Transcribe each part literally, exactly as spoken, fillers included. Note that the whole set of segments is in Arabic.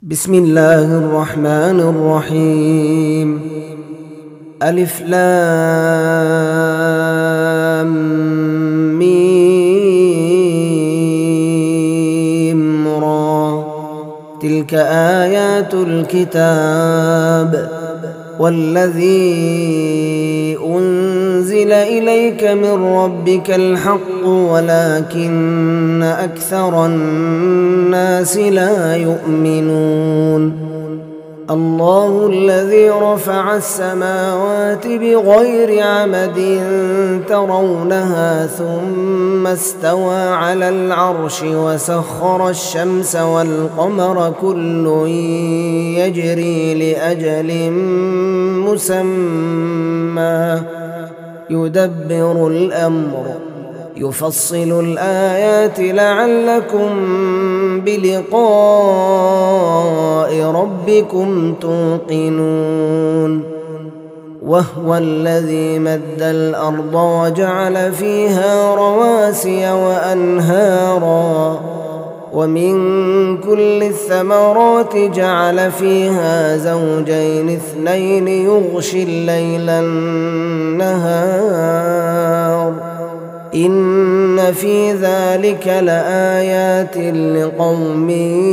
بسم الله الرحمن الرحيم. ألف لام ميم را. تلك آيات الكتاب والذي أنزل إليك من ربك الحق ولكن أكثر الناس لا يؤمنون. الله الذي رفع السماوات بغير عمد ترونها ثم استوى على العرش وسخر الشمس والقمر كل يجري لأجل مسمى يدبر الأمر يفصل الآيات لعلكم بلقاء ربكم توقنون. وهو الذي مد الأرض وجعل فيها رواسي وأنهارا ومن كل الثمرات جعل فيها زوجين اثنين يغشي الليل النهار إن في ذلك لآيات لقوم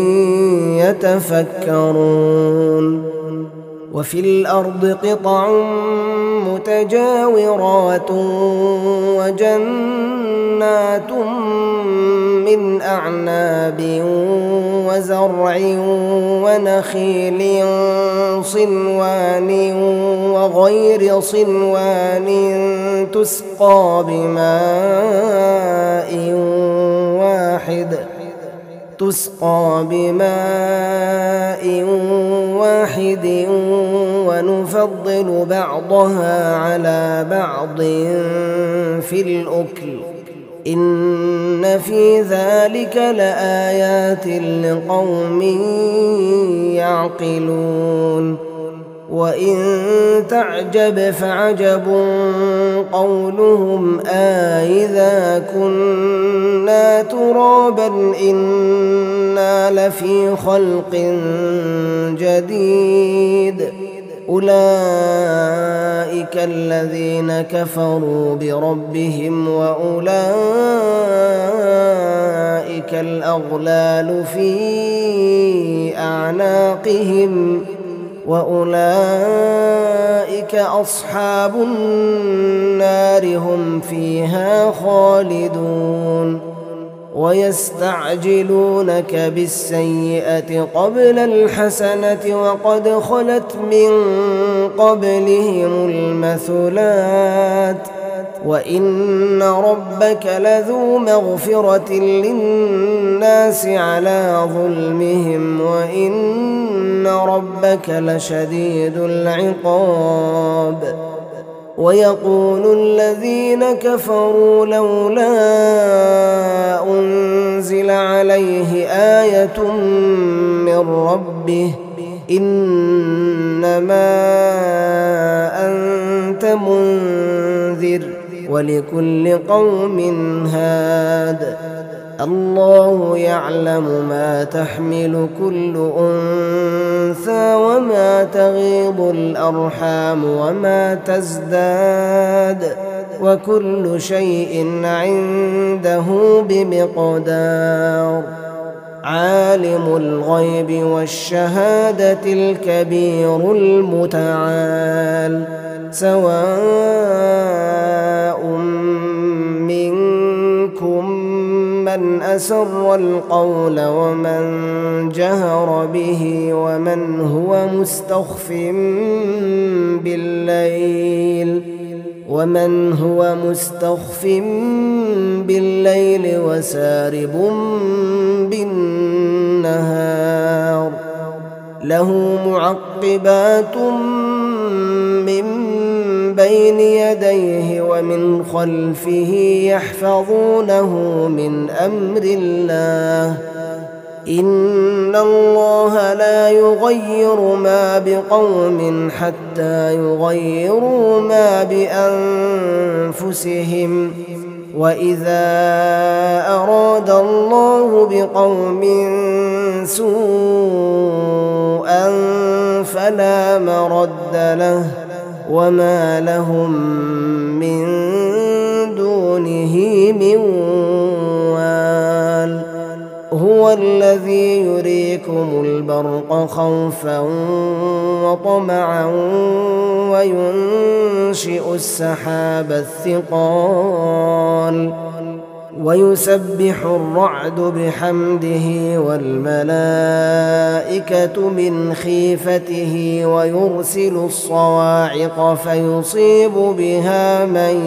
يتفكرون. وفي الأرض قطع متجاورات وجنات من أعناب وزرع ونخيل صنوان وغير صنوان تسقى بماء واحد تسقى بماء واحد ونفضل بعضها على بعض في الأكل إن في ذلك لآيات لقوم يعقلون. وإن تعجب فعجب قولهم أإذا كنا ترابا إنا لفي خلق جديد أولئك الذين كفروا بربهم وأولئك الأغلال في أعناقهم وأولئك أصحاب النار هم فيها خالدون. ويستعجلونك بالسيئة قبل الحسنة وقد خلت من قبلهم المثلات وإن ربك لذو مغفرة للناس على ظلمهم وإن ربك لشديد العقاب. ويقول الذين كفروا لولا أنزل عليه آية من ربه إنما أنت منذر ولكل قوم هاد الله يعلم ما تحمل كل أنثى وما تغيض الأرحام وما تزداد وكل شيء عنده بمقدار. عالم الغيب والشهادة الكبير المتعال سواء منكم من أسر القول ومن جهر به ومن هو مستخف بالليل ومن هو مستخف بالليل وسارب بالنهار له معقبات من بين يديه ومن خلفه يحفظونه من أمر الله إن الله لا يغير ما بقوم حتى يغيروا ما بأنفسهم وإذا أراد الله بقوم سوءا مرد له وما لهم من دونه من وال هو الذي يريكم البرق خوفا وطمعا وينشئ السحاب الثقال ويسبح الرعد بحمده والملائكة من خيفته ويرسل الصواعق فيصيب بها من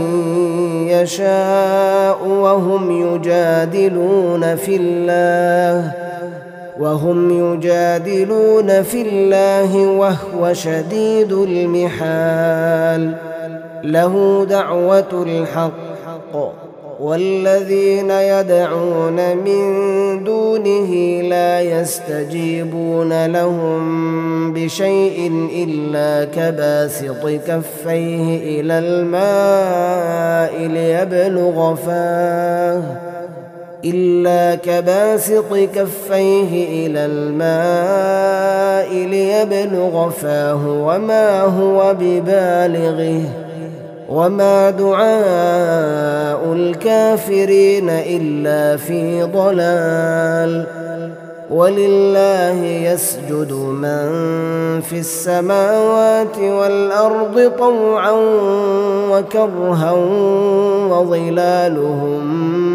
يشاء وهم يجادلون في الله وهم يجادلون في الله وهو شديد المحال له دعوة الحق والذين يدعون من دونه لا يستجيبون لهم بشيء إلا كباسط كفيه إلى الماء ليبلغ فاه إلا كباسط كفيه إلى الماء ليبلغ فاه وما هو ببالغه وما دعاء الكافرين إلا في ضلال ولله يسجد من في السماوات والأرض طوعا وكرها وظلالهم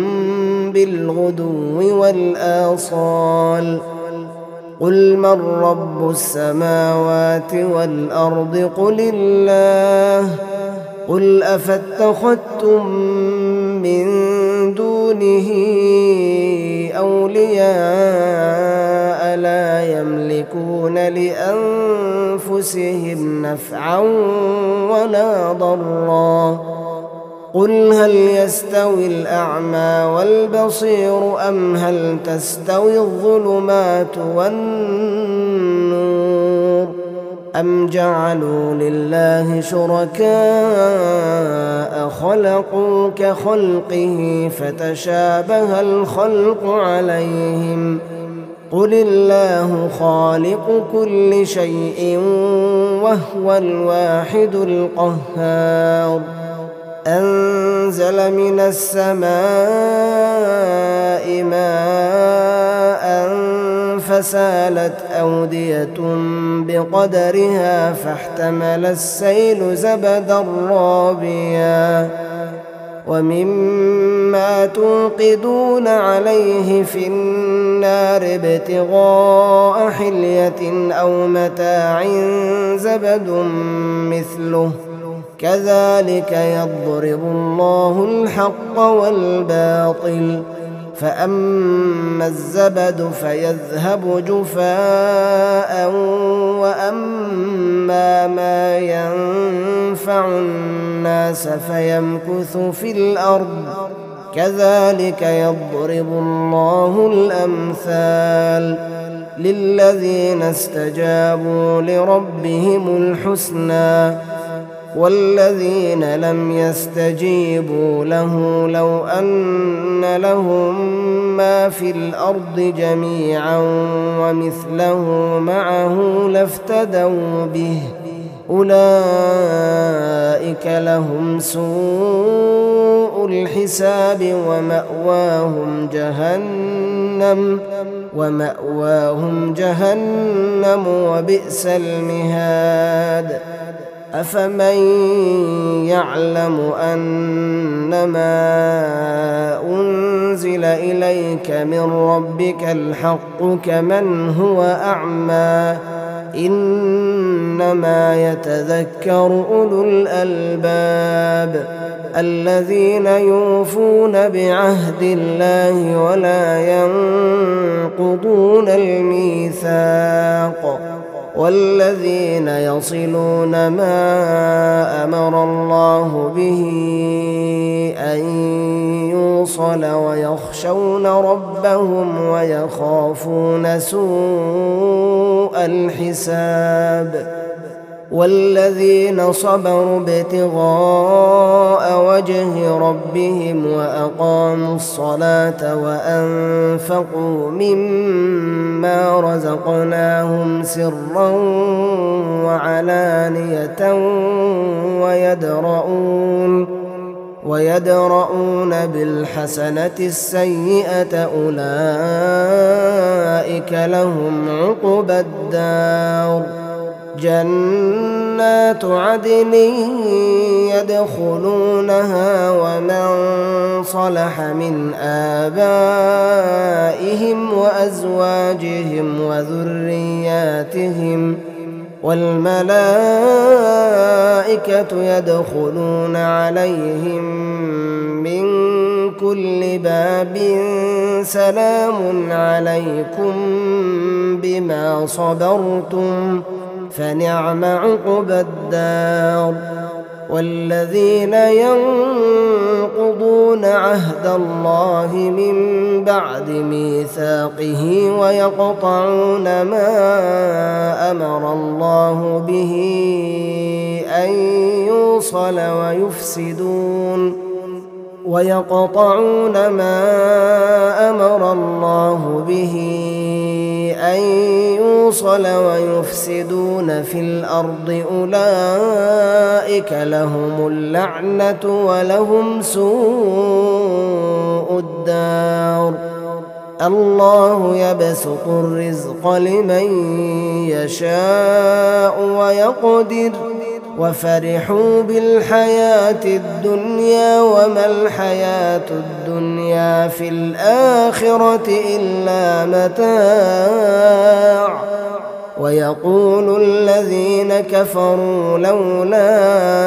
بالغدو والآصال قل من رب السماوات والأرض قل الله قل أفاتخذتم من دونه أولياء لا يملكون لأنفسهم نفعا ولا ضرا قل هل يستوي الأعمى والبصير أم هل تستوي الظلمات والنور أم جعلوا لله شركاء خلقوا كخلقه فتشابه الخلق عليهم قل الله خالق كل شيء وهو الواحد القهار أنزل من السماء ماء فسالت أودية بقدرها فاحتمل السيل زبدا رابيا ومما توقدون عليه في النار ابتغاء حلية أو متاع زبد مثله كذلك يضرب الله الحق والباطل فأما الزبد فيذهب جفاء وأما ما ينفع الناس فيمكث في الأرض كذلك يضرب الله الأمثال للذين استجابوا لربهم الحسنى والذين لم يستجيبوا له لو أن لهم ما في الأرض جميعا ومثله معه لافتدوا به أولئك لهم سوء الحساب ومأواهم جهنم ومأواهم جهنم وبئس المهاد أفمن يعلم أنما أنزل إليك من ربك الحق كمن هو أعمى إنما يتذكر أولو الألباب الذين يوفون بعهد الله ولا ينقضون الميثاق والذين يصلون ما أمر الله به أن يوصل ويخشون ربهم ويخافون سوء الحساب والذين صبروا ابتغاء وجه ربهم وأقاموا الصلاة وأنفقوا مما رزقناهم سرا وعلانية ويدرؤون ويدرؤون بالحسنة السيئة أولئك لهم عقبى الدار جنات عدن يدخلونها ومن صلح من آبائهم وأزواجهم وذرياتهم والملائكة يدخلون عليهم من كل باب سلام عليكم بما صبرتم فنعم عقبى الدار والذين ينقضون عهد الله من بعد ميثاقه ويقطعون ما أمر الله به أن يوصل ويفسدون ويقطعون ما أمر الله به أن يوصل ويفسدون في الأرض أولئك لهم اللعنة ولهم سوء الدار الله يبسط الرزق لمن يشاء ويقدر وفرحوا بالحياة الدنيا وما الحياة الدنيا في الآخرة إلا متاع ويقول الذين كفروا لولا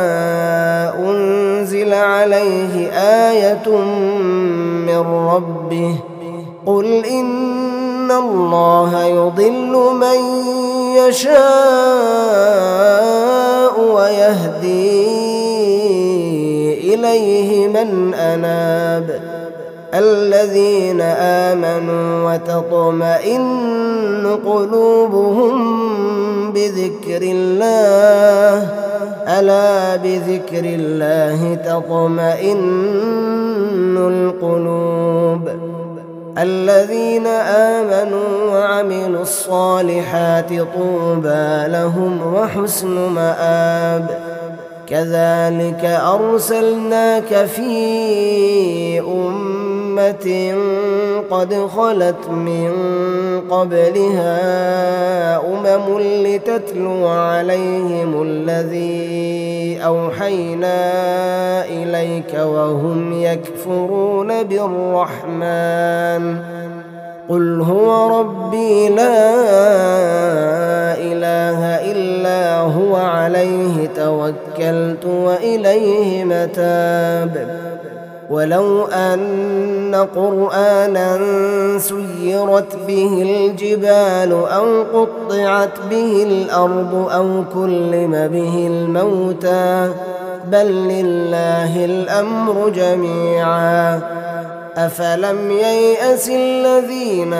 أنزل عليه آية من ربه قل إن الله يضل من يشاء ويهدي إليه من أناب الذين آمنوا وتطمئن قلوبهم بذكر الله ألا بذكر الله تطمئن القلوب الذين آمنوا وعملوا الصالحات طوبى لهم وحسن مآب كذلك أرسلناك في أمة قد خلت من قبلها أمم لتتلو عليهم الذي أوحينا إليك وهم يكفرون بالرحمن قل هو ربي لا إله إلا هو عليه توكلت وإليه متاب ولو أن قرآنا سيرت به الجبال أو قطعت به الأرض أو كلم به الموتى بل لله الأمر جميعا أفلم ييأس الذين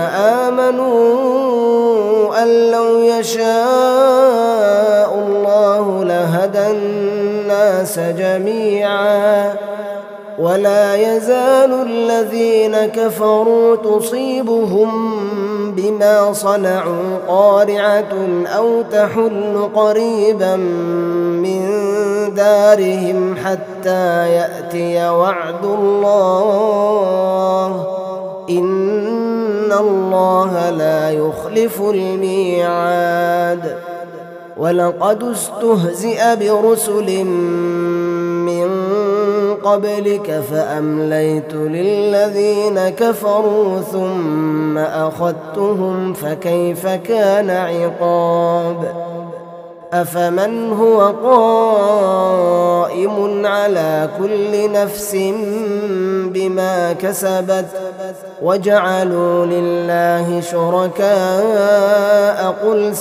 آمنوا أن لو يشاء الله لهدى الناس جميعا ولا يزال الذين كفروا تصيبهم بما صنعوا قارعة أو تحل قريبا من دارهم حتى يأتي وعد الله إن الله لا يخلف الميعاد ولقد استهزئ برسل من قبلك فأمليت للذين كفروا ثم أخذتهم فكيف كان عقاب أفمن هو قائم على كل نفس بما كسبت وجعلوا لله شركاء قل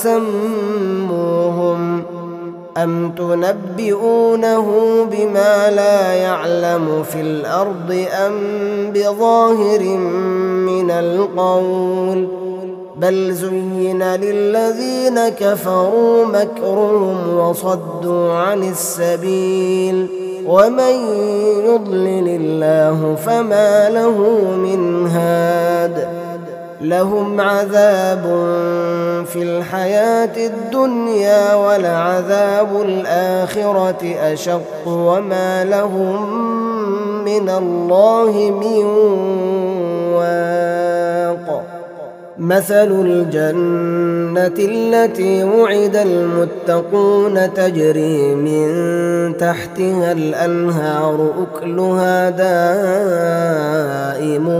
سموهم أم تنبئونه بما لا يعلم في الأرض أم بظاهر من القول بل زين للذين كفروا مكرهم وصدوا عن السبيل ومن يضلل الله فما له من هاد لهم عذاب في الحياة الدنيا ولعذاب الآخرة أشق وما لهم من الله من واق مثل الجنة التي وعد المتقون تجري من تحتها الأنهار أكلها دائم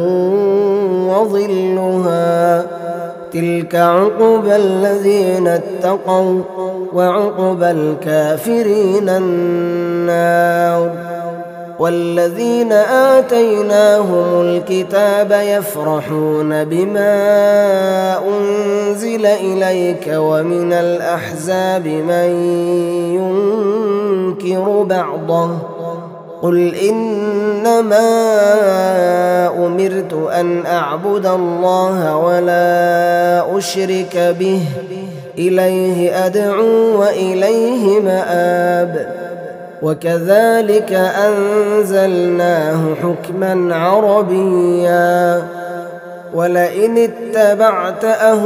وظلها تلك عقبى الذين اتقوا وعقبى الكافرين النار والذين آتيناهم الكتاب يفرحون بما أنزل إليك ومن الأحزاب من ينكر بعضه قل إنما أمرت أن أعبد الله ولا أشرك به إليه أدعو وإليه مآب وكذلك أنزلناه حكما عربيا ولئن اتبعت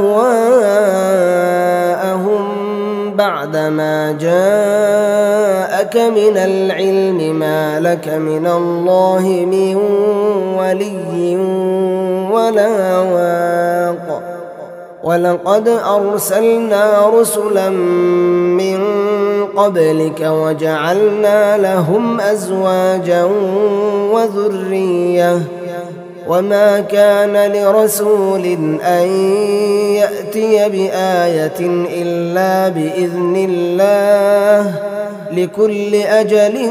أهواءهم بعدما جاءك من العلم ما لك من الله من ولي ولا واق ولقد أرسلنا رسلا من قبلك وجعلنا لهم أزواجا وذرية وما كان لرسول أن يأتي بآية إلا بإذن الله لكل أجل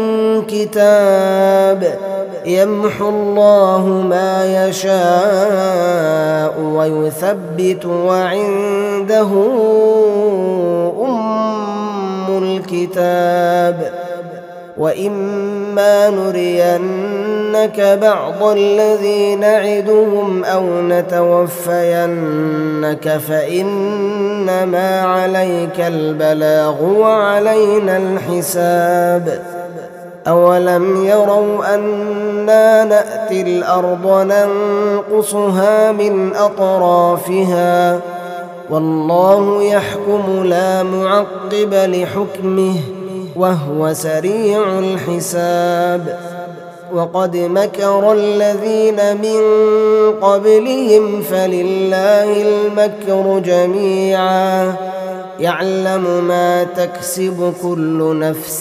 كتاب يمحو الله ما يشاء ويثبت وعنده أم الكتاب وإما نرينك بعض الذي نعدهم أو نتوفينك فإنما عليك البلاغ وعلينا الحساب أولم يروا أنا نأتي الأرض ننقصها من أطرافها والله يحكم لا معقب لحكمه وهو سريع الحساب وقد مكر الذين من قبلهم فلله المكر جميعا يعلم ما تكسب كل نفس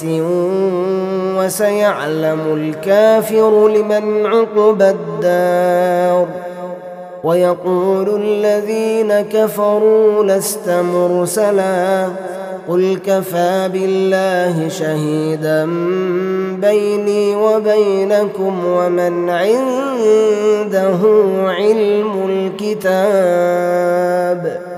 وسيعلم الكافر لمن عقبى الدار ويقول الذين كفروا لست مرسلا قل كفى بالله شهيدا بيني وبينكم ومن عنده علم الكتاب